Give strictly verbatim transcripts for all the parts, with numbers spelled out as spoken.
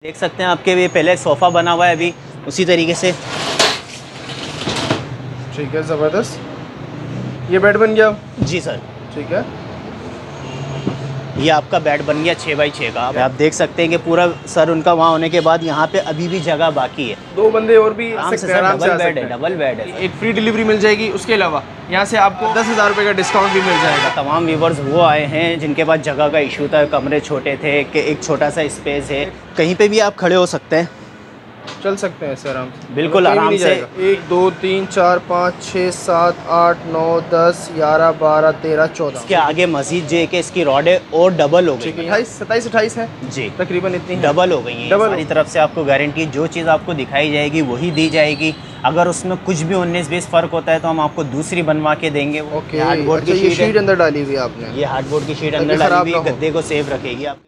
देख सकते हैं आपके भी पहले सोफ़ा बना हुआ है अभी उसी तरीके से। ठीक है, ज़बरदस्त। ये बेड बन गया जी सर। ठीक है, ये आपका बेड बन गया छः बाई छः का। आप देख सकते हैं कि पूरा सर उनका वहाँ होने के बाद यहाँ पे अभी भी जगह बाकी है। दो बंदे और भी आराम से सर, डबल बेड है, डबल बेड है। एक फ्री डिलीवरी मिल जाएगी, उसके अलावा यहाँ से आपको दस हज़ार रुपये का डिस्काउंट भी मिल जाएगा। तमाम व्यूवर्स वो आए हैं जिनके पास जगह का इशू था, कमरे छोटे थे कि एक छोटा सा स्पेस है, कहीं पे भी आप खड़े हो सकते हैं, चल सकते हैं सर आराम से, बिल्कुल आराम से। एक दो तीन चार पाँच छः सात आठ नौ दस ग्यारह बारह तेरह चौदह। इसके आगे मजीद जो है कि इसकी रॉडें और डबल हो गई, अट्ठाईस सत्ताईस अट्ठाईस है जी, तकरीबन इतनी डबल हो गई है। हमारी तरफ से आपको गारंटी, जो चीज़ आपको दिखाई जाएगी वही दी जाएगी। अगर उसमें कुछ भी उन्नीस बीस फ़र्क होता है तो हम आपको दूसरी बनवा के देंगे। ओके, हार्डबोर्ड की शीट अंदर डाली हुई है आपने, ये हार्डबोर्ड की शीट अंदर डाली हुई गद्दे को सेफ रखेगी आप।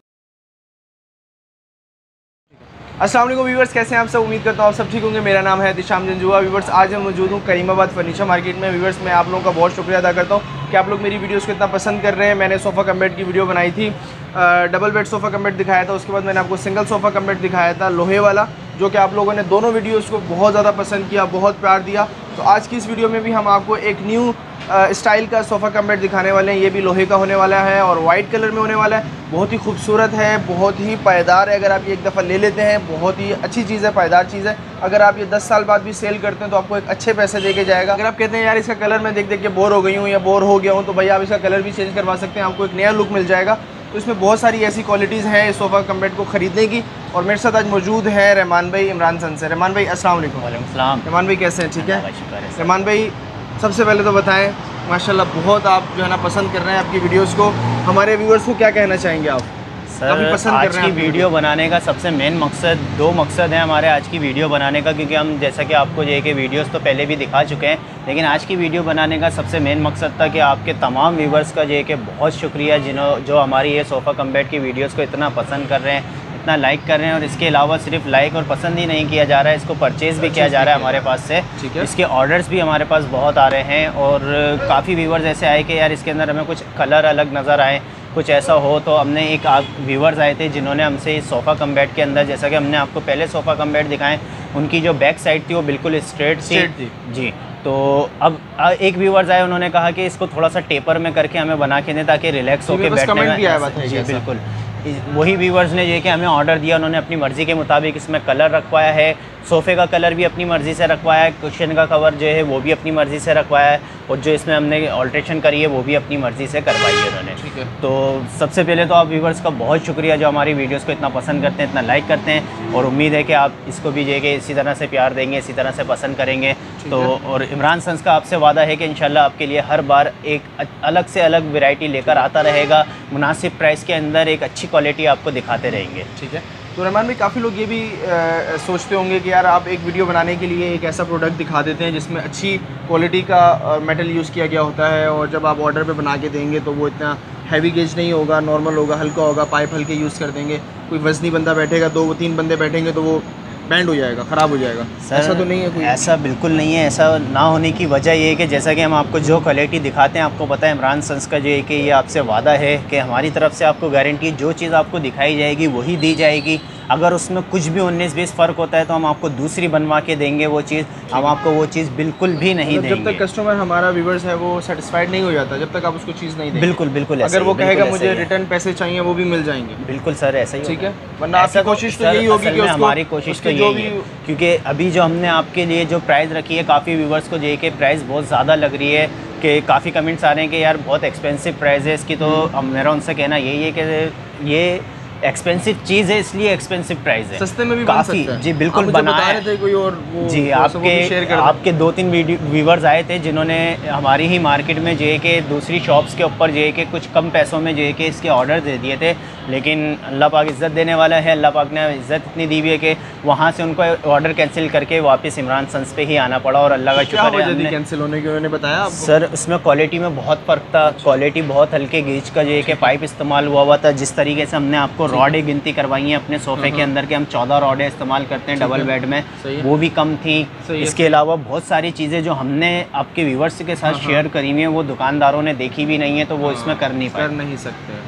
अस्सलाम वालेकुम व्यूवर्स, कैसे हैं आप सब? उम्मीद करता हूँ आप सब ठीक होंगे। मेरा नाम है दिशाम जंजुआ। व्यूवर्स, आज मैं मौजूद हूँ करीमाबाद फर्नीचर मार्केट में। व्यूवर्स, मैं आप लोगों का बहुत शुक्रिया अदा करता हूँ कि आप लोग मेरी वीडियोस को इतना पसंद कर रहे हैं। मैंने सोफ़ा कम बेड की वीडियो बनाई थी, double bed sofa cum bed दिखाया था, उसके बाद मैंने आपको सिंगल सोफ़ा कम बेड दिखाया था लोहे वाला, जो कि आप लोगों ने दोनों वीडियोज़ को बहुत ज़्यादा पसंद किया, बहुत प्यार दिया। तो आज की इस वीडियो में भी हम आपको एक न्यू स्टाइल का सोफ़ा कम बेड दिखाने वाले हैं। ये भी लोहे का होने वाला है और वाइट कलर में होने वाला है। बहुत ही खूबसूरत है, बहुत ही पायदार है। अगर आप ये एक दफ़ा ले लेते हैं, बहुत ही अच्छी चीज़ है, पायदार चीज़ है। अगर आप ये दस साल बाद भी सेल करते हैं तो आपको एक अच्छे पैसे दे के जाएगा। अगर आप कहते हैं यार इसका कलर मैं देख देख के बोर हो गई हूँ या बोर हो गया हूँ, तो भाई आप इसका कलर भी चेंज करवा सकते हैं, आपको एक नया लुक मिल जाएगा। तो इसमें बहुत सारी ऐसी क्वालिटीज़ हैं इस सोफ़ा कम बेड को ख़रीदने की। और मेरे साथ आज मौजूद है रहमान भाई इमरान सन से। रहमान भाई अस्सलाम वालेकुम। वालेकुम सलाम। रहमान भाई कैसे हैं? ठीक है रहमान भाई, सबसे पहले तो बताएं, माशाल्लाह बहुत आप जो है ना पसंद कर रहे हैं आपकी वीडियोस को। हमारे व्यूअर्स को क्या कहना चाहेंगे आप? सर, पसंद आज कर रहे हैं की वीडियो बनाने का सबसे मेन मकसद, दो मकसद हैं हमारे आज की वीडियो बनाने का, क्योंकि हम जैसा कि आपको ये कि वीडियोस तो पहले भी दिखा चुके हैं, लेकिन आज की वीडियो बनाने का सबसे मेन मकसद था कि आपके तमाम व्यूवर्स का ये कि बहुत शुक्रिया जिन्हों जो हमारी ये सोफ़ा कम बेड की वीडियोस को इतना पसंद कर रहे हैं, इतना लाइक कर रहे हैं। और इसके अलावा सिर्फ लाइक और पसंद ही नहीं किया जा रहा है, इसको परचेज़ भी किया जा रहा है हमारे पास से। इसके ऑर्डर्स भी हमारे पास बहुत आ रहे हैं और काफ़ी व्यूवर्स ऐसे आए कि यार इसके अंदर हमें कुछ कलर अलग नज़र आए, कुछ ऐसा हो। तो हमने एक व्यूवर्स आए थे जिन्होंने हमसे इस सोफ़ा कम बेड के अंदर, जैसा कि हमने आपको पहले सोफ़ा कम बेड दिखाएं, उनकी जो बैक साइड थी वो बिल्कुल स्ट्रेट थी जी। तो अब एक व्यूवर्स आए, उन्होंने कहा कि इसको थोड़ा सा टेपर में करके हमें बना के दें ताकि रिलैक्स होकर बैठने में। जी बिल्कुल, वही व्यूवर्स ने ये कि हमें ऑर्डर दिया, उन्होंने अपनी मर्ज़ी के मुताबिक इसमें कलर रखवाया है। सोफ़े का कलर भी अपनी मर्ज़ी से रखवाया है, कुशन का कवर जो है वो भी अपनी मर्ज़ी से रखवाया है, और जो इसमें हमने ऑल्ट्रेशन करी है वो भी अपनी मर्ज़ी से करवाई है उन्होंने। ठीक है। तो सबसे पहले तो आप व्यूवर्स का बहुत शुक्रिया जो हमारी वीडियोस को इतना पसंद करते हैं, इतना लाइक करते हैं, और उम्मीद है कि आप इसको भी जो है इसी तरह से प्यार देंगे, इसी तरह से पसंद करेंगे। तो और इमरान सन्स का आपसे वादा है कि इंशाल्लाह आपके लिए हर बार एक अलग से अलग वैरायटी लेकर आता रहेगा, मुनासिब प्राइस के अंदर एक अच्छी क्वालिटी आपको दिखाते रहेंगे। ठीक है। तो रहमान भाई, काफ़ी लोग ये भी आ, सोचते होंगे कि यार आप एक वीडियो बनाने के लिए एक ऐसा प्रोडक्ट दिखा देते हैं जिसमें अच्छी क्वालिटी का मेटल यूज़ किया गया होता है, और जब आप ऑर्डर पे बना के देंगे तो वो इतना हैवी गेज नहीं होगा, नॉर्मल होगा, हल्का होगा, पाइप हल्के यूज़ कर देंगे। कोई वजनी बंदा बैठेगा, दो तीन बंदे बैठेंगे तो वो बैंड हो जाएगा, ख़राब हो जाएगा। ऐसा तो नहीं है कोई? ऐसा बिल्कुल नहीं है। ऐसा ना होने की वजह ये है कि जैसा कि हम आपको जो क्वालिटी दिखाते हैं, आपको पता है इमरान सन्स का जो है कि ये आपसे वादा है कि हमारी तरफ से आपको गारंटी, जो चीज़ आपको दिखाई जाएगी वही दी जाएगी। अगर उसमें कुछ भी उन्नीस बीस फ़र्क होता है तो हम आपको दूसरी बनवा के देंगे वो चीज़, हम आपको वो चीज़ बिल्कुल भी नहीं देंगे। जब तक कस्टमर हमारा व्यूवर्स है वो सेटिस्फाइड नहीं हो जाता, जब तक आप उसको चीज़ नहीं देंगे। बिल्कुल बिल्कुल। अगर वो कहेगा मुझे रिटर्न पैसे चाहिए, वो भी मिल जाएंगे। बिल्कुल सर, ऐसा ही। ठीक है, वरना आपकी कोशिश तो यही होगी कि उसको, हमारी कोशिश तो यही है, क्योंकि अभी जो हमने आपके लिए जो प्राइस रखी है, काफ़ी व्यूवर्स को जो कि प्राइस बहुत ज़्यादा लग रही है, कि काफ़ी कमेंट्स आ रहे हैं कि यार बहुत एक्सपेंसिव प्राइस है इसकी। तो मेरा उनसे कहना यही है कि ये एक्सपेंसिव चीज़ है, इसलिए एक्सपेंसिव प्राइस है। सस्ते में भी काफ़ी बन सकता है। जी बिल्कुल बनाया रहे थे कोई और वो जी। आपके आपके दो तीन व्यूवर्स आए थे जिन्होंने हमारी ही मार्केट में जो है कि दूसरी शॉप्स के ऊपर जो है कि कुछ कम पैसों में जो है कि इसके ऑर्डर दे दिए थे, लेकिन अल्लाह पाक इज़्ज़त देने वाला है। अल्लाह पाक ने इज़्ज़त इतनी दी हुई है कि वहाँ से उनको ऑर्डर कैंसिल करके वापस इमरान सन्स पे ही आना पड़ा, और अल्लाह का शुक्र है कैंसिल होने की उन्होंने बताया सर। उसमें क्वालिटी में बहुत फ़र्क था, क्वालिटी बहुत हल्के गेज का जो है कि पाइप इस्तेमाल हुआ हुआ था। जिस तरीके से हमने आपको रॉड गिनती करवाई है अपने सोफ़े के अंदर के, हम चौदह रॉडें इस्तेमाल करते हैं डबल बेड में, वो भी कम थी। इसके अलावा बहुत सारी चीज़ें जो हमने आपके व्यूवर्स के साथ शेयर करी हुई हैं वो दुकानदारों ने देखी भी नहीं है, तो वो इसमें कर नहीं पाए। कर नहीं सकते।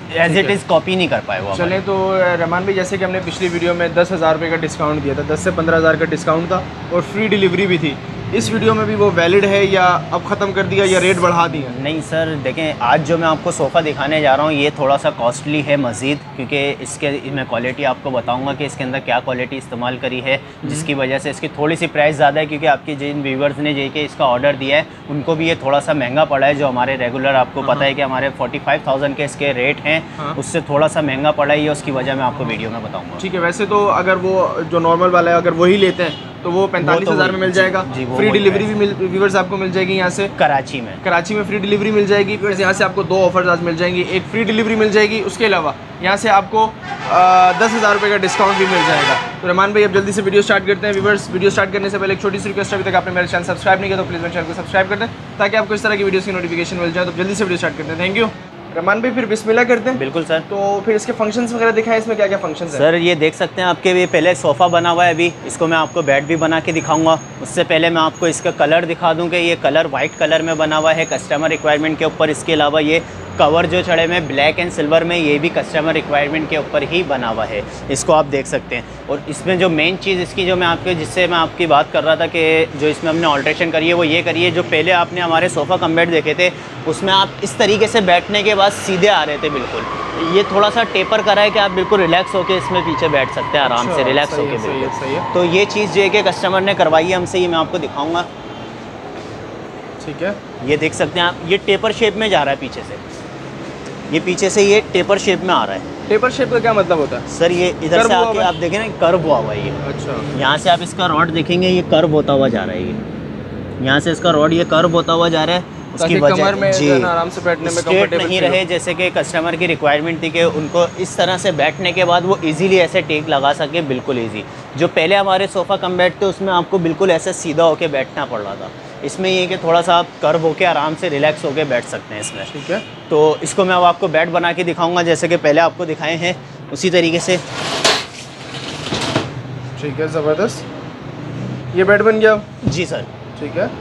एज इट इज़ कॉपी नहीं कर पाए वो। चलें तो रहमान भाई, जैसे कि हमने पिछली वीडियो में दस हज़ार रुपये का डिस्काउंट दिया था, दस से पंद्रह हज़ार का डिस्काउंट था और फ्री डिलीवरी भी थी, इस वीडियो में भी वो वैलिड है या अब ख़त्म कर दिया या रेट बढ़ा दिया? नहीं सर, देखें आज जो मैं आपको सोफ़ा दिखाने जा रहा हूँ ये थोड़ा सा कॉस्टली है मज़ीद, क्योंकि इसके मैं क्वालिटी आपको बताऊँगा कि इसके अंदर क्या क्वालिटी इस्तेमाल करी है, जिसकी वजह से इसकी थोड़ी सी प्राइस ज़्यादा है, क्योंकि आपके जिन व्यूवर्स ने जे के इसका ऑर्डर दिया है उनको भी ये थोड़ा सा महंगा पड़ा है। जो हमारे रेगुलर आपको पता है कि हमारे फोर्टी फाइव थाउजेंड के इसके रेट हैं, उससे थोड़ा सा महंगा पड़ा है ये, उसकी वजह मैं आपको वीडियो में बताऊँगा। ठीक है, वैसे तो अगर वो जो नॉर्मल वाला है अगर वही लेते हैं तो वो पैंतालीस हज़ार में मिल जाएगा। जी, फ्री डिलीवरी भी मिल व्यूवर्स आपको मिल जाएगी यहाँ से कराची में कराची में फ्री डिलीवरी मिल जाएगी। फिर यहाँ से आपको दो ऑफर्स आज मिल जाएंगी, एक फ्री डिलीवरी मिल जाएगी, उसके अलावा यहाँ से आपको दस हज़ार रुपये का डिस्काउंट भी मिल जाएगा। तो रहमान भाई अब जल्दी से वीडियो स्टार्ट करते हैं। व्यूवर्स वीडियो स्टार्ट करने से पहले एक छोटी सी रिक्वेस्ट, अभी तक आपने मेरे चैनल सब्सक्राइब नहीं किया तो प्लीज़ मेरे चैनल को सब्सक्राइब कर दें ताकि आपको इस तरह की वीडियोस की नोटिफिकेशन मिल जाए। तो जल्दी से वीडियो स्टार्ट करते हैं। थैंक यू रहमान भाई, फिर बिस्मिल्लाह करते हैं। बिल्कुल सर। तो फिर इसके फंक्शंस वगैरह दिखाएं, इसमें क्या क्या फंक्शंस हैं? सर ये देख सकते हैं आपके, ये पहले सोफ़ा बना हुआ है, अभी इसको मैं आपको बेड भी बना के दिखाऊंगा। उससे पहले मैं आपको इसका कलर दिखा दूं कि ये कलर वाइट कलर में बना हुआ है कस्टमर रिक्वायरमेंट के ऊपर। इसके अलावा ये कवर जो चढ़े हुए ब्लैक एंड सिल्वर में, ये भी कस्टमर रिक्वायरमेंट के ऊपर ही बना हुआ है, इसको आप देख सकते हैं। और इसमें जो मेन चीज़ इसकी जो मैं आपके जिससे मैं आपकी बात कर रहा था कि जो इसमें हमने ऑल्ट्रेशन करी है वो ये करी है, जो पहले आपने हमारे सोफ़ा कम बेड देखे थे उसमें आप इस तरीके से बैठने के बाद सीधे आ रहे थे बिल्कुल, ये थोड़ा सा टेपर करा है कि आप बिल्कुल रिलैक्स होकर इसमें पीछे बैठ सकते हैं आराम से, रिलैक्स होकर बिल्कुल। तो ये चीज़ जो है कि कस्टमर ने करवाई है हमसे, ये मैं आपको दिखाऊँगा। ठीक है, ये देख सकते हैं आप, ये टेपर शेप में जा रहा है पीछे से, ये पीछे से ये टेपर शेप में आ रहा है। टेपर शेप का क्या मतलब होता है सर? ये इधर से आके आप देखें ना कर्व हुआ हुआ है ये। अच्छा, यहाँ से आप इसका रॉड देखेंगे ये कर्व होता हुआ जा रहा है, ये यहाँ से इसका रॉड ये कर्व होता हुआ जा रहा है। उसकी वजह में जी आराम से बैठने में कंफर्टेबल नहीं रहे, जैसे कि कस्टमर की रिक्वायरमेंट थी कि उनको इस तरह से बैठने के बाद वो इजीली ऐसे टेक लगा सके, बिल्कुल इजी। जो पहले हमारे सोफ़ा कम बेड थे उसमें आपको बिल्कुल ऐसे सीधा होके बैठना पड़ रहा था, इसमें ये कि थोड़ा सा आप कर्व होके आराम से रिलैक्स होके बैठ सकते हैं इसमें। ठीक है, तो इसको मैं अब आपको बेड बना के दिखाऊंगा जैसे कि पहले आपको दिखाए हैं उसी तरीके से। ठीक है, ज़बरदस्त, ये बेड बन गया। जी सर। ठीक है,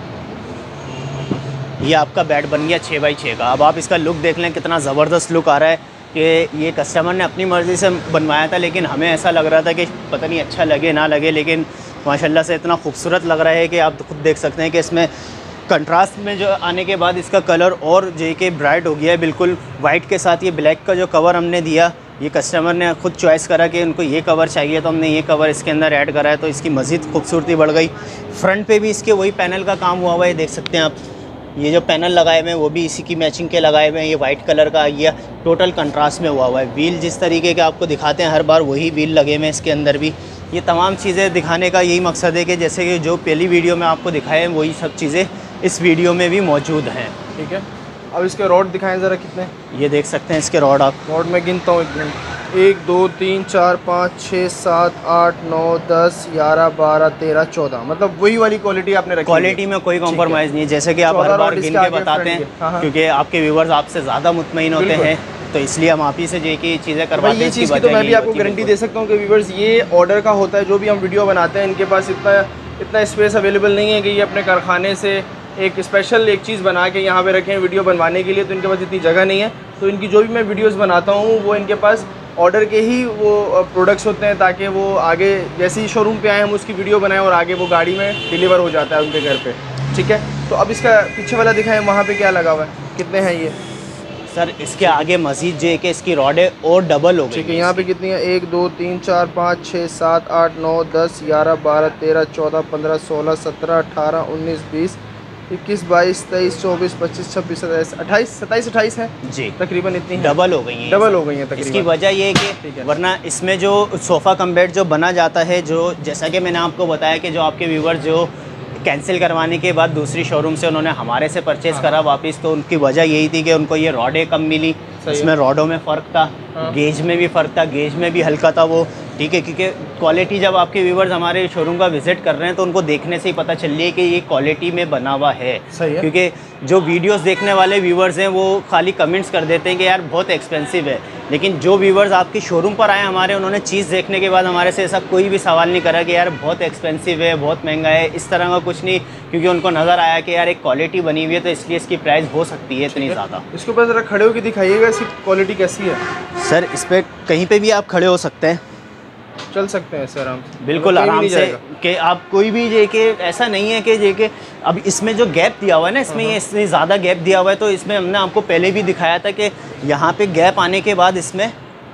ये आपका बेड बन गया छः बाई छः का। अब आप इसका लुक देख लें, कितना ज़बरदस्त लुक आ रहा है कि ये कस्टमर ने अपनी मर्ज़ी से बनवाया था, लेकिन हमें ऐसा लग रहा था कि पता नहीं अच्छा लगे ना लगे, लेकिन माशाल्लाह से इतना खूबसूरत लग रहा है कि आप खुद देख सकते हैं कि इसमें कंट्रास्ट में जो आने के बाद इसका कलर और जो कि ब्राइट हो गया है बिल्कुल वाइट के साथ। ये ब्लैक का जो कवर हमने दिया, ये कस्टमर ने खुद चॉइस करा कि उनको ये कवर चाहिए, तो हमने ये कवर इसके अंदर ऐड करा है, तो इसकी मज़ीद खूबसूरती बढ़ गई। फ्रंट पे भी इसके वही पैनल का काम हुआ हुआ है, देख सकते हैं आप। ये जो पैनल लगाए हुए हैं वो भी इसी की मैचिंग के लगाए हुए हैं। ये वाइट कलर का आ गया, टोटल कंट्रास्ट में हुआ हुआ है। व्हील जिस तरीके के आपको दिखाते हैं हर बार वही व्हील लगे हुए हैं इसके अंदर भी। ये तमाम चीज़ें दिखाने का यही मकसद है कि जैसे कि जो पहली वीडियो में आपको दिखाए हैं वही सब चीज़ें इस वीडियो में भी मौजूद हैं। ठीक है, अब इसके रॉड दिखाएं ज़रा कितने। ये देख सकते हैं इसके रॉड, आप रॉड में गिनता हूँ, एक दो तीन चार पाँच छः सात आठ नौ दस ग्यारह बारह तेरह चौदह, मतलब वही वाली क्वालिटी आपने रखी। क्वालिटी में कोई कॉम्प्रोमाइज़ नहीं है, जैसे कि आप हर बार गिन के बताते हैं, क्योंकि आपके व्यूवर्स आपसे ज़्यादा मुतमईन होते हैं, तो इसलिए हम आप ही से जो की चीज़ें करवाते हैं। ये चीज़ की तो मैं भी आपको गारंटी दे सकता हूँ कि व्यूवर्स ये ऑर्डर का होता है, जो भी हम वीडियो बनाते हैं इनके पास इतना इतना स्पेस अवेलेबल नहीं है कि ये अपने कारखाने से एक स्पेशल एक चीज़ बना के यहाँ पे रखें वीडियो बनवाने के लिए, तो इनके पास इतनी जगह नहीं है। तो इनकी जो भी मैं वीडियोस बनाता हूँ वो इनके पास ऑर्डर के ही वो प्रोडक्ट्स होते हैं, ताकि वो आगे जैसे ही शोरूम पे आए हम उसकी वीडियो बनाएं और आगे वो गाड़ी में डिलीवर हो जाता है उनके घर पे। ठीक है, तो अब इसका पीछे वाला दिखाएं, वहाँ पे क्या लगा हुआ है, कितने हैं ये? सर इसके आगे मजीद जो है कि इसकी रॉडें और डबल हो गई। ठीक है, यहाँ पे कितनी है? एक दो तीन चार पाँच छः सात आठ नौ दस ग्यारह बारह तेरह चौदह पंद्रह सोलह सत्रह अठारह उन्नीस बीस इक्कीस बाईस तेईस चौबीस पच्चीस छब्बीस सत्ताईस अट्ठाईस सत्ताईस अट्ठाईस है जी, तकरीबन इतनी डबल हो गई हैं। डबल हो गई हैं तकरीबन। इसकी वजह ये है कि वरना इसमें जो सोफ़ा कम बेड जो बना जाता है, जो जैसा कि मैंने आपको बताया कि जो आपके व्यूवर जो कैंसिल करवाने के बाद दूसरी शोरूम से उन्होंने हमारे से परचेज़ करा वापस, तो उनकी वजह यही थी कि उनको ये रॉडें कम मिली, इसमें रॉडों में फ़र्क था, गेज में भी फ़र्क था, गेज में भी हल्का था वो। ठीक है, क्योंकि क्वालिटी जब आपके व्यूवर्स हमारे शोरूम का विज़िट कर रहे हैं तो उनको देखने से ही पता चल रही है कि ये क्वालिटी में बना हुआ है। सही है, क्योंकि जो वीडियोस देखने वाले व्यूवर्स हैं वो खाली कमेंट्स कर देते हैं कि यार बहुत एक्सपेंसिव है, लेकिन जो व्यूवर्स आपकी शोरूम पर आए हमारे, उन्होंने चीज़ देखने के बाद हमारे से ऐसा कोई भी सवाल नहीं करा कि यार बहुत एक्सपेंसिव है, बहुत महंगा है, इस तरह का कुछ नहीं, क्योंकि उनको नज़र आया कि यार एक क्वालिटी बनी हुई है तो इसलिए इसकी प्राइस हो सकती है इतनी ज़्यादा। इसके ऊपर ज़रा खड़े होकर दिखाइएगा इसकी क्वालिटी कैसी है। सर इस पर कहीं पर भी आप खड़े हो सकते हैं, चल सकते हैं ऐसे आराम से, बिल्कुल आराम से, कि आप कोई भी जे के ऐसा नहीं है कि जे के अब इसमें जो गैप दिया हुआ है ना, इसमें ये इसमें ज़्यादा गैप दिया हुआ है, तो इसमें हमने आपको पहले भी दिखाया था कि यहाँ पे गैप आने के बाद इसमें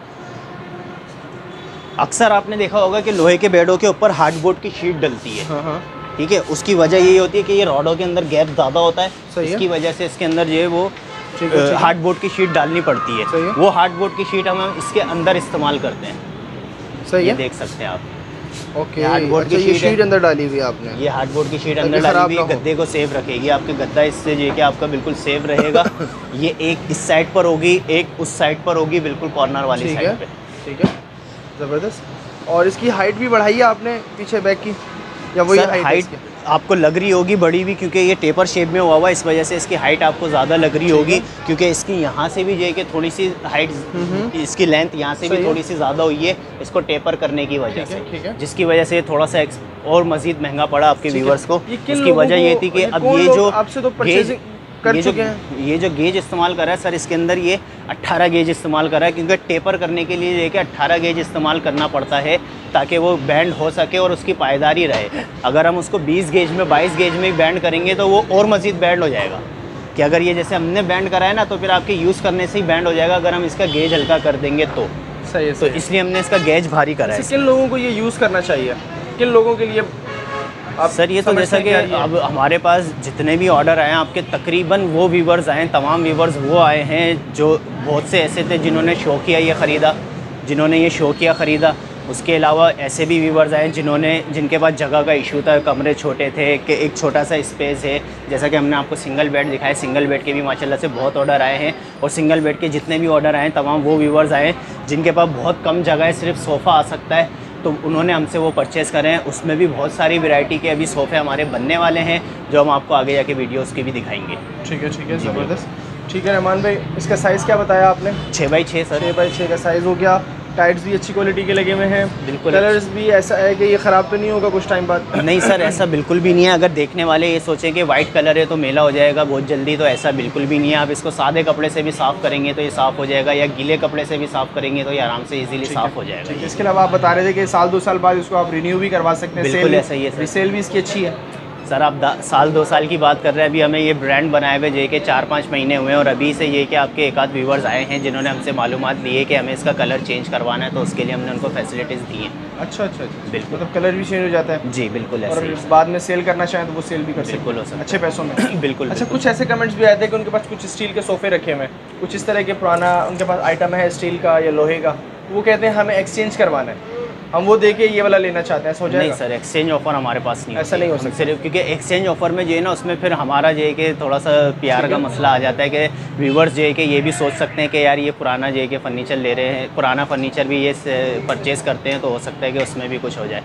अक्सर आपने देखा होगा कि लोहे के बेडों के ऊपर हार्डबोर्ड की शीट डलती है, ठीक है। उसकी वजह यही होती है कि ये रॉडों के अंदर गैप ज़्यादा होता है, इसकी वजह से इसके अंदर जो है वो हार्डबोर्ड की शीट डालनी पड़ती है। वो हार्डबोर्ड की शीट हम इसके अंदर इस्तेमाल करते हैं, सही है, देख सकते हैं आप। ओके, हार्डबोर्ड की शीट, शीट अंदर डाली हुई है आपने, ये हार्डबोर्ड की शीट अंदर डाली हुई गद्दे को सेफ रखेगी, आपके गद्दा इससे जो है कि आपका बिल्कुल सेफ रहेगा। ये एक इस साइड पर होगी, एक उस साइड पर होगी, बिल्कुल कॉर्नर वाली साइड पे, ठीक है, ज़बरदस्त। और इसकी हाइट भी बढ़ाई है आपने पीछे बैक की, या वही हाइट, हाइट आपको लग रही होगी बड़ी भी, क्योंकि ये टेपर शेप में हुआ हुआ है, इस वजह से इसकी हाइट आपको ज़्यादा लग रही होगी, क्योंकि इसकी यहाँ से भी जो है कि थोड़ी सी हाइट, इसकी लेंथ यहाँ से भी थोड़ी सी ज़्यादा हुई है इसको टेपर करने की वजह से, जिसकी वजह से थोड़ा सा और मज़ीद महंगा पड़ा आपके व्यूवर्स को। इसकी वजह ये थी कि अब ये जो आपसे तो परचेजिंग कर ये चुके जो हैं, ये जो गेज इस्तेमाल कर रहा है सर, इसके अंदर ये अट्ठारह गेज इस्तेमाल कर रहा है, क्योंकि टेपर करने के लिए देखिए अट्ठारह गेज इस्तेमाल करना पड़ता है ताकि वो बैंड हो सके और उसकी पायदारी रहे। अगर हम उसको बीस गेज में बाईस गेज में बैंड करेंगे तो वो और मज़ीद बैंड हो जाएगा, कि अगर ये जैसे हमने बैंड करा है ना तो फिर आपके यूज़ करने से ही बैंड हो जाएगा, अगर हम इसका गेज हल्का कर देंगे तो। सही है, तो इसलिए हमने इसका गेज भारी करा है। किन लोगों को ये यूज़ करना चाहिए, किन लोगों के लिए आप सर? ये तो जैसा कि अब हमारे पास जितने भी ऑर्डर आए हैं आपके, तकरीबन वो व्यूवर्स आए हैं, तमाम व्यूवर्स वो आए हैं जो बहुत से ऐसे थे जिन्होंने शौकिया ये ख़रीदा, जिन्होंने ये शौकिया ख़रीदा। उसके अलावा ऐसे भी व्यूवर्स आए जिन्होंने जिनके पास जगह का इशू था, कमरे छोटे थे, कि एक छोटा सा स्पेस है, जैसा कि हमने आपको सिंगल बेड दिखाया, सिंगल बेड के भी माशाल्लाह से बहुत ऑर्डर आए हैं, और सिंगल बेड के जितने भी ऑर्डर आए हैं तमाम वो व्यूवर्स आए जिनके पास बहुत कम जगह है, सिर्फ सोफ़ा आ सकता है, तो उन्होंने हमसे वो परचेज़ करें हैं। उसमें भी बहुत सारी वैरायटी के अभी सोफ़े हमारे बनने वाले हैं जो हम आपको आगे जाके वीडियोस की भी दिखाएंगे। ठीक है, ठीक है, ज़बरदस्त। ठीक है रहमान भाई, इसका साइज़ क्या बताया आपने? छः बाई छः सर, छः बाई छः का साइज़ हो गया। टाइट्स भी अच्छी क्वालिटी के लगे हुए हैं, बिल्कुल। कलर्स भी ऐसा है कि ये ख़राब तो नहीं होगा कुछ टाइम बाद? नहीं सर, ऐसा बिल्कुल भी नहीं है। अगर देखने वाले ये सोचें कि वाइट कलर है तो मेला हो जाएगा बहुत जल्दी, तो ऐसा बिल्कुल भी नहीं है। आप इसको सादे कपड़े से भी साफ़ करेंगे तो ये साफ़ हो जाएगा, या गीले कपड़े से भी साफ़ करेंगे तो ये आराम से इजीली साफ़ हो जाएगा। इसके अलावा आप बता रहे थे कि साल दो साल बाद इसको आप रिन्यू भी करवा सकते हैं। बिल्कुल ऐसा ही है सर, सेल भी इसकी अच्छी है सर। आप साल दो साल की बात कर रहे हैं, अभी हमें ये ब्रांड बनाए हुए जे के चार पाँच महीने हुए हैं, और अभी से ये कि आपके एक आध व्यूवर्स आए हैं जिन्होंने हमसे मालूमात ली है कि हमें इसका कलर चेंज करवाना है, तो उसके लिए हमने उनको फैसिलिटीज़ दी हैं। अच्छा अच्छा अच्छा, बिल्कुल, मतलब कलर भी चेंज हो जाता है? जी बिल्कुल ऐसे और ही। बाद में सेल करना चाहें तो वो सेल भी कर सकते बिल्कुल हो सकता है अच्छे पैसों में। बिल्कुल। अच्छा, कुछ ऐसे कमेंट्स भी आए थे कि उनके पास कुछ स्टील के सोफ़े रखे हुए हैं, कुछ इस तरह के पुराना उनके पास आइटम है स्टील का या लोहे का, वो कहते हैं हमें एक्सचेंज करवाना है, हम वो देके ये वाला लेना चाहते हैं, ऐसा हो जाएगा? नहीं सर, एक्सचेंज ऑफर हमारे पास नहीं, ऐसा नहीं हो सकता सिर्फ, क्योंकि एक्सचेंज ऑफर में जो है ना उसमें फिर हमारा जो है कि थोड़ा सा प्यार का मसला आ जाता है कि व्यूवर्स जो है कि ये भी सोच सकते हैं कि यार ये पुराना जो है कि फ़र्नीचर ले रहे हैं, पुराना फर्नीचर भी ये परचेज़ करते हैं, तो हो सकता है कि उसमें भी कुछ हो जाए,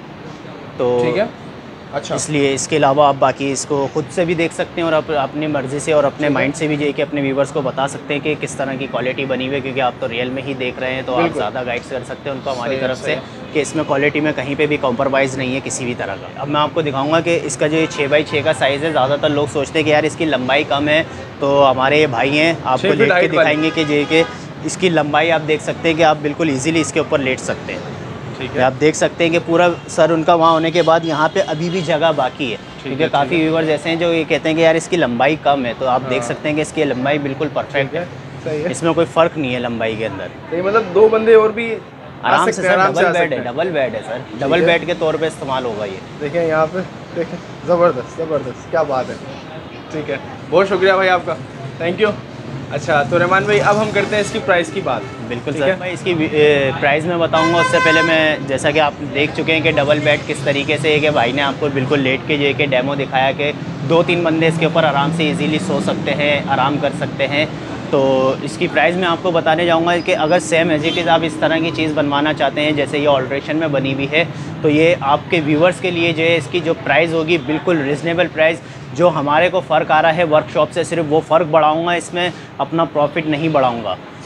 तो ठीक है। अच्छा, इसलिए इसके अलावा आप बाकी इसको खुद से भी देख सकते हैं और आप अपनी मर्ज़ी से और अपने माइंड से भी जो है कि अपने व्यूवर्स को बता सकते हैं कि किस तरह की क्वालिटी बनी हुई है, क्योंकि आप तो रियल में ही देख रहे हैं, तो आप ज़्यादा गाइड्स कर सकते हैं उनको हमारी तरफ से कि इसमें क्वालिटी में कहीं पे भी कॉम्प्रोमाइज़ नहीं है किसी भी तरह का। अब मैं आपको दिखाऊंगा कि इसका जो छः बाई छः का साइज़ है, ज़्यादातर लोग सोचते हैं कि यार इसकी लंबाई कम है, तो हमारे ये भाई हैं आपको लेट के दिखाएंगे कि जो कि इसकी लंबाई आप देख सकते हैं कि आप बिल्कुल ईज़िली इसके ऊपर लेट सकते हैं। ठीक है, आप देख सकते हैं कि पूरा सर उनका वहाँ होने के बाद यहाँ पे अभी भी जगह बाकी है, क्योंकि काफ़ी व्यूवर्स ऐसे हैं जो ये कहते हैं कि यार इसकी लंबाई कम है, तो आप देख सकते हैं कि इसकी लंबाई बिल्कुल परफेक्ट है, सही है, इसमें कोई फ़र्क नहीं है लंबाई के अंदर। तो मतलब दो बंदे और भी आराम से सर, डबल बेड है, डबल बेड है सर, डबल बेड के तौर पे इस्तेमाल होगा ये। देखें यहाँ पे, देखें, ज़बरदस्त ज़बरदस्त, क्या बात है। ठीक है, बहुत शुक्रिया भाई आपका, थैंक यू। अच्छा, तो रहमान भाई अब हम करते हैं इसकी प्राइस की बात। बिल्कुल सर, मैं इसकी प्राइस में बताऊंगा, उससे पहले मैं, जैसा कि आप देख चुके हैं कि डबल बेड किस तरीके से है कि भाई ने आपको बिल्कुल लेट के जो के डेमो दिखाया कि दो तीन बंदे इसके ऊपर आराम से इजीली सो सकते हैं, आराम कर सकते हैं। तो इसकी प्राइस मैं आपको बताने जाऊंगा कि अगर सेम एज इट इज़ आप इस तरह की चीज़ बनवाना चाहते हैं जैसे ये ऑल्ट्रेशन में बनी हुई है, तो ये आपके व्यूवर्स के लिए जो है इसकी जो प्राइस होगी बिल्कुल रिजनेबल प्राइस। जो हमारे को फ़र्क आ रहा है वर्कशॉप से, सिर्फ वो फ़र्क बढ़ाऊंगा, इसमें अपना प्रॉफिट नहीं बढ़ाऊंगा।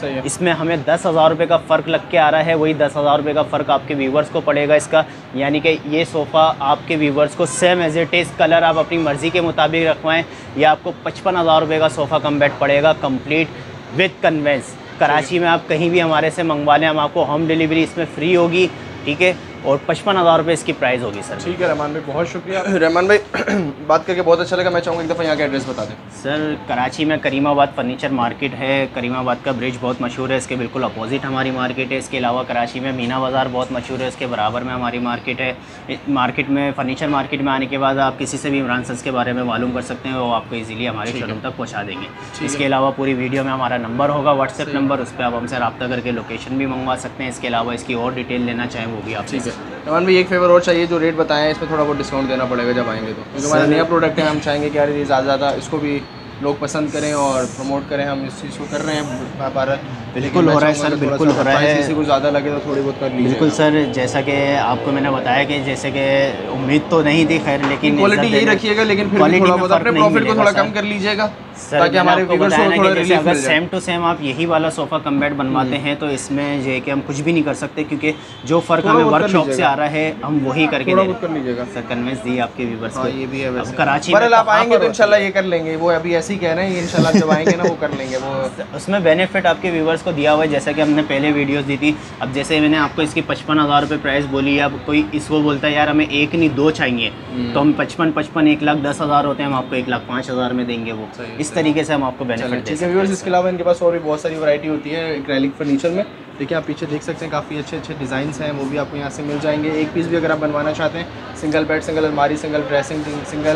सही है। इसमें हमें दस हज़ार रुपये का फ़र्क लग के आ रहा है, वही दस हज़ार रुपये का फ़र्क आपके व्यूवर्स को पड़ेगा इसका। यानी कि ये सोफ़ा आपके व्यूवर्स को same as it is, colour आप अपनी मर्ज़ी के मुताबिक रखवाएं, या आपको पचपन हज़ार रुपये का सोफ़ा कम बेड पड़ेगा कंप्लीट विद कन्वेंस। कराची में आप कहीं भी हमारे से मंगवा लें, हम आपको होम डिलीवरी इसमें फ्री होगी, ठीक है, और पचपन हज़ार रुपये इसकी प्राइस होगी सर। ठीक है रहमान भाई, बहुत शुक्रिया। रहमान भाई बात करके बहुत अच्छा लगा। मैं चाहूँगा एक दफ़ा यहाँ का एड्रेस बता दें। सर कराची में करीमाबाद फर्नीचर मार्केट है, करीमाबाद का ब्रिज बहुत मशहूर है, इसके बिल्कुल अपोजिट हमारी मार्केट है। इसके अलावा कराची में मीना बाज़ार बहुत मशहूर है, इसके बराबर में हमारी मार्केट है। मार्केट में फर्नीचर मार्केट में आने के बाद आप किसी से भी इमरान सन्स के बारे में मालूम कर सकते हैं, वो आपको ईजिली हमारे शोरूम तक पहुँचा देंगे। इसके अलावा पूरी वीडियो में हमारा नंबर होगा, व्हाट्सएप नंबर, उस पर आप हमसे रब्ता करके लोकेशन भी मंगवा सकते हैं। इसके अलावा इसकी और डिटेल लेना चाहें वो भी आप। ठीक है रहमान भाई, एक फेवर और चाहिए, जो रेट बताएं इसमें थोड़ा बहुत डिस्काउंट देना पड़ेगा जब आएंगे तो, क्योंकि हमारा नया प्रोडक्ट है। हम चाहेंगे कि यार ये ज़्यादा ज़्यादा इसको भी लोग पसंद करें और प्रमोट करें। हम इस चीज़ को कर रहे हैं भारत, बिल्कुल हो रहा है सर, बिल्कुल हो रहा है। किसी को ज़्यादा लगे तो थोड़ी बहुत कर लीजिए। बिल्कुल सर, जैसा कि आपको मैंने बताया कि जैसे कि उम्मीद तो नहीं थी, खैर, लेकिन क्वालिटी यही रखिएगा, लेकिन फिर भी थोड़ा बहुत अपने प्रॉफिट को थोड़ा कम कर लीजिएगा ताकि हमारे व्यूअर्स को थोड़ा रिलीफ मिल जाए। सेम टू सेम आप यही वाला सोफ़ा कम बेड बनवाते हैं तो इसमें जो है कि हम कुछ भी नहीं कर सकते, क्योंकि जो फ़र्क हमें वर्कशॉप से आ रहा है हम वही करके दे कर लीजिएगा। सर कन्वेंस दी आपके व्यूअर्स को। ये भी है वैसे। कराची में आप आएंगे तो इंशाल्लाह ये कर लेंगे, वो अभी ऐसे ही कह रहे हैं, इंशाल्लाह जब आएंगे ना वो कर लेंगे। वो उसमें बेनिफिट आपके व्यूवर्स को दिया हुआ है, जैसा कि हमने पहले वीडियोस दी थी। अब जैसे मैंने आपको इसकी पचपन हज़ार रुपये प्राइस बोली है, अब कोई इसको बोलता है यार हमें एक नहीं दो चाहिए, तो हम पचपन पचपन एक लाख दस हज़ार होते हैं, हम आपको एक लाख पाँच हज़ार में देंगे। वो इस तरीके से हम आपको बेनिफिट देते हैं। इसके अलावा इनके पास और भी बहुत सारी वैरायटी होती है एक्रेलिक फर्नीचर में। देखिए आप पीछे देख सकते हैं, काफ़ी अच्छे अच्छे डिज़ाइंस हैं, वो भी आपको यहाँ से मिल जाएंगे। एक पीस भी अगर आप बनवाना चाहते हैं, सिंगल बेड, सिंगल अलमारी, सिंगल ड्रेसिंग, सिंगल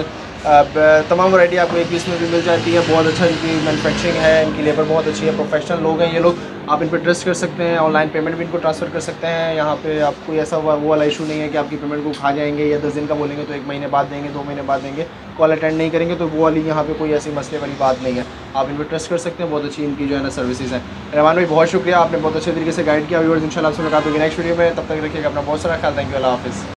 तमाम वैरायटी आपको एक पीस में भी मिल जाती है। बहुत अच्छा इनकी मैन्युफैक्चरिंग है, इनकी लेबर बहुत अच्छी है, प्रोफेशनल लोग हैं ये लोग। आप इन पर ट्रस्ट कर सकते हैं, ऑनलाइन पेमेंट भी इनको ट्रांसफ़र कर सकते हैं। यहाँ पे आपको ऐसा वो वाला इशू नहीं है कि आपकी पेमेंट को खा जाएंगे, या दस दिन का बोलेंगे तो एक महीने बाद देंगे, दो महीने बाद देंगे, कॉल अटेंड नहीं करेंगे, तो वो वाली यहाँ पे कोई ऐसी मसले वाली बात नहीं है। आप इन पर ट्रस्ट कर सकते हैं, बहुत अच्छी इनकी जो है ना सर्विसेज हैं। रहमान भाई बहुत शुक्रिया, आपने बहुत अच्छे तरीके से गाइड किया। व्यूअर्स इंशाल्लाह आपसे मुलाकात होगी नेक्स्ट वीडियो में, तब तक रखिएगा अपना बहुत सारा ख्याल। थैंक यू, अल्लाह हाफ़िज़।